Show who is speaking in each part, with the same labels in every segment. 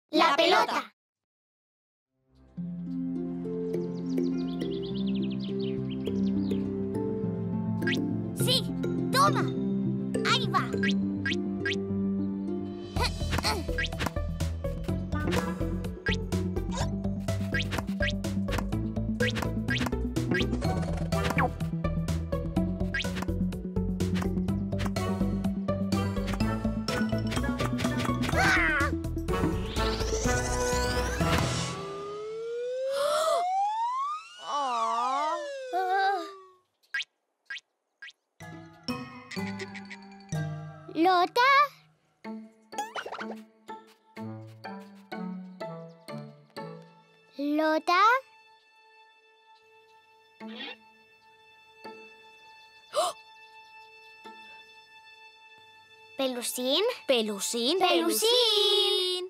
Speaker 1: La pelota. Sí, toma. Ahí va. ¿Lota? ¿Lota? ¿Pelusín?
Speaker 2: ¡Pelusín!
Speaker 1: ¡Pelusín!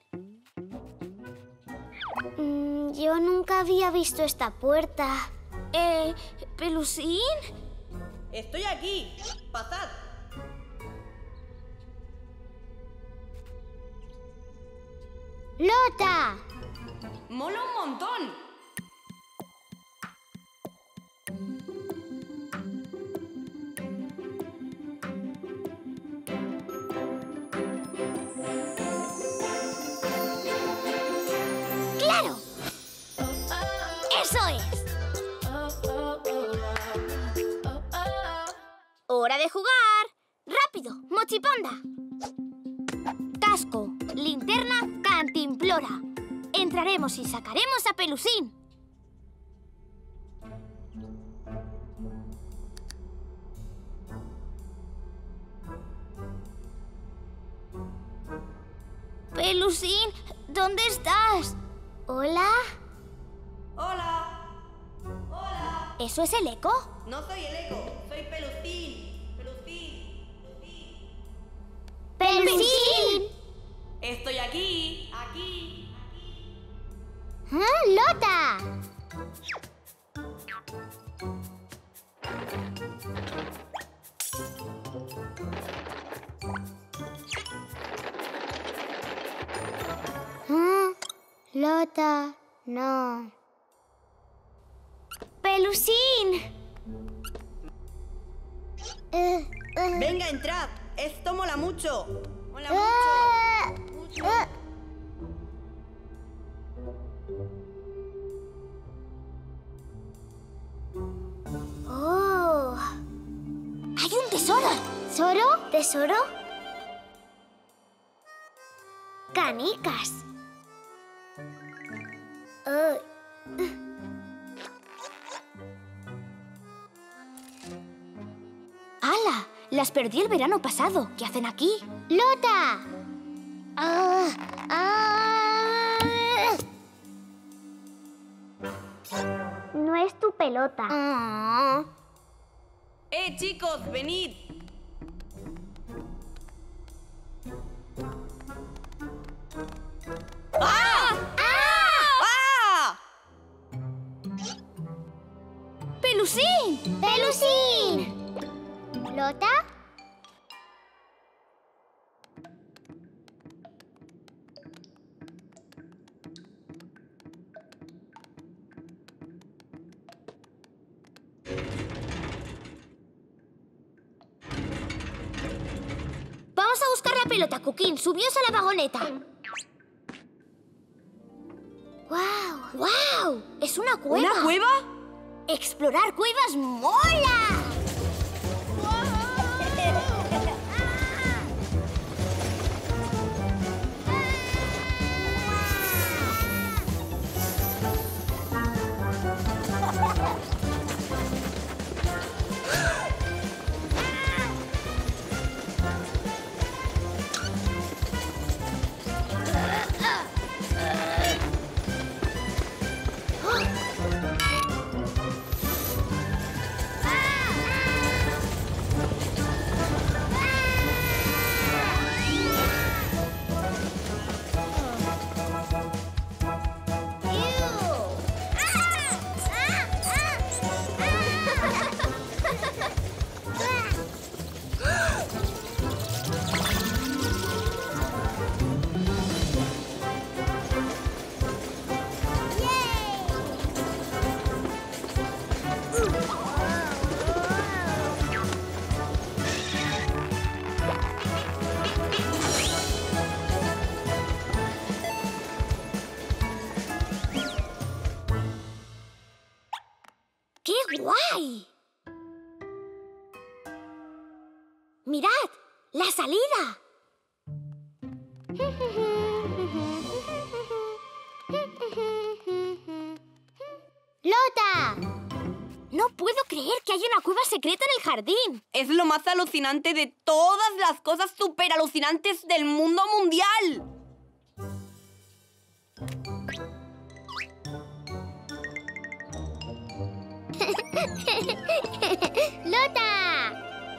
Speaker 1: Yo nunca había visto esta puerta.
Speaker 2: ¿Pelusín?
Speaker 3: Estoy aquí. Pasad.
Speaker 1: ¡Lota!
Speaker 3: ¡Mola un montón!
Speaker 1: ¡Claro! ¡Eso es!
Speaker 2: ¡Hora de jugar! ¡Rápido! ¡Mochipanda! Casco, linterna, cantimplora. Entraremos y sacaremos a Pelusín. Pelusín, ¿dónde estás?
Speaker 1: ¿Hola?
Speaker 3: ¡Hola! ¡Hola!
Speaker 2: ¿Eso es el eco?
Speaker 3: No soy el eco, soy Pelusín. Pelusín. Pelusín.
Speaker 1: ¡Pelusín!
Speaker 3: Estoy aquí. Aquí.
Speaker 1: ¡Lota! Lota, no. ¡Pelusín!
Speaker 3: Venga, entrad. Esto mola mucho. Mola mucho.
Speaker 1: ¡Oh!
Speaker 2: ¡Hay un tesoro!
Speaker 1: ¿Tesoro? ¿Tesoro? Canicas.
Speaker 2: ¡Hala! Las perdí el verano pasado. ¿Qué hacen aquí?
Speaker 1: ¡Lota! No es tu pelota.
Speaker 3: Chicos, venid.
Speaker 2: ¡Pelusín!
Speaker 1: ¡Pelusín! ¿Lota?
Speaker 2: Vamos a buscar la pelota, Cuquín. Subíos a la vagoneta.
Speaker 1: ¡Guau!
Speaker 2: ¡Guau! ¡Es una cueva!
Speaker 3: ¿Una cueva?
Speaker 2: ¡Explorar cuevas mola! guay! ¡Mirad! ¡La salida!
Speaker 1: ¡Lota!
Speaker 2: No puedo creer que haya una cueva secreta en el jardín.
Speaker 3: Es lo más alucinante de todas las cosas súper alucinantes del mundo mundial.
Speaker 1: ¡Lota!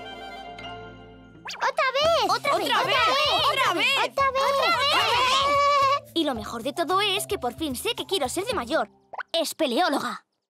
Speaker 1: ¡Otra vez!
Speaker 2: ¡Otra vez!
Speaker 3: ¡Otra vez!
Speaker 2: Y lo mejor de todo es que por fin sé que quiero ser de mayor. Espeleóloga.